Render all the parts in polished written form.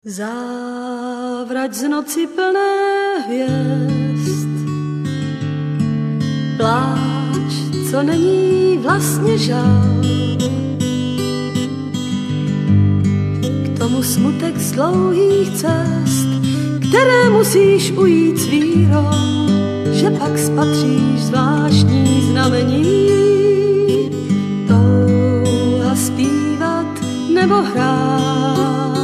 Závrať z noci plné hvězd, pláč, co není vlastně žál. K tomu smutek z dlouhých cest, které musíš ujít s vírou, že pak spatříš zvláštní znamení. Touha zpívat nebo hrát,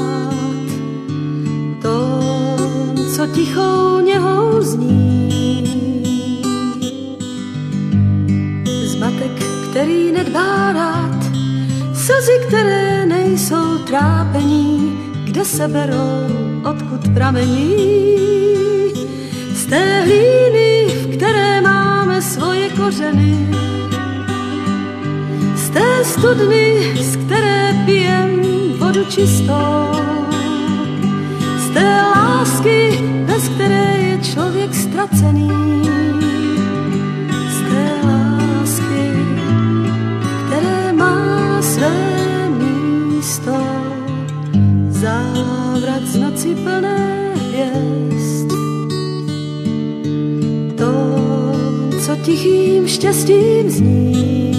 co tichou něhou zní. Zmatek, který nedbá rád, slzy, které nejsou trápení, kde se berou, odkud pramení. Z té hlíny, v které máme svoje kořeny, z té studny, z které pijem vodu čistou, z té lásky, bez které je člověk ztracený, z té lásky, které má své místo. Závrat z noci plné hvězd, to, co tichým štěstím zní,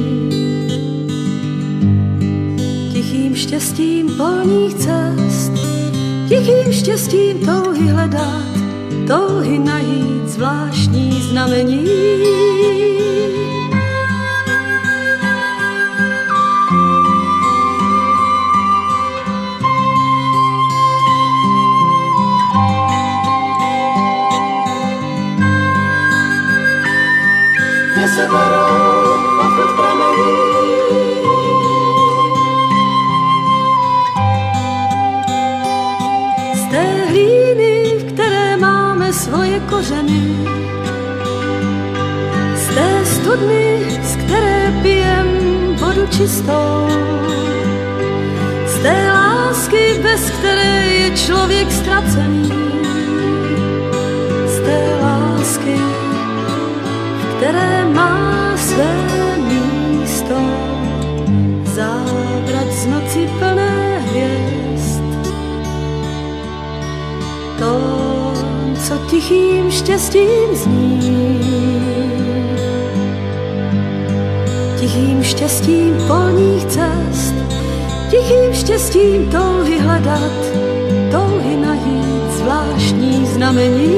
tichým štěstím polních cest, tichým štěstím touhy hledat, touhy najít zvláštní znamení. Kde se berou, odkud pramení, svoje kořeny, z té studny, z které pijem vodu čistou, z té lásky, bez které je člověk ztracený, z té lásky, v které má své místo. Závrat z noci plné hvězd, to, co tichým štěstím zní, tichým štěstím polních cest, tichým štěstím touhy hledat, touhy najít zvláštní znamení.